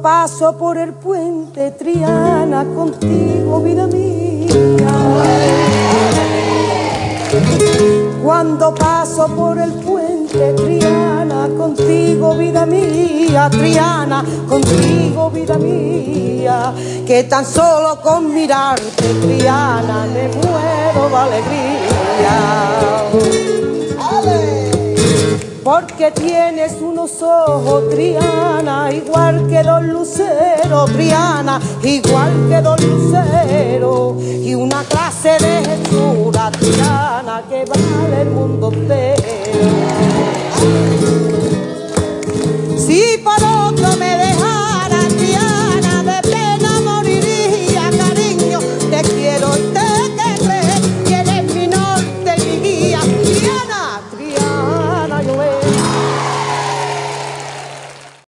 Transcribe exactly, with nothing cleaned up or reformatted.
paso por el puente, Triana, contigo, vida mía. Cuando paso por el puente, Triana, contigo, vida mía. Triana, contigo, vida mía. Que tan solo con mirarte, Triana, me muero de alegría. Porque tienes unos ojos, Triana, igual que los luceros, Triana, igual que los luceros, y una clase de hechura, Triana, que va